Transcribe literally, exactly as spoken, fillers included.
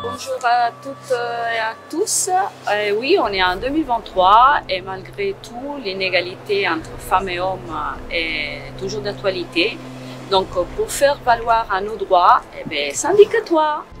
Bonjour à toutes et à tous. Euh, oui, on est en deux mille vingt-trois et malgré tout, l'inégalité entre femmes et hommes est toujours d'actualité. Donc, pour faire valoir à nos droits, eh bien, syndique-toi!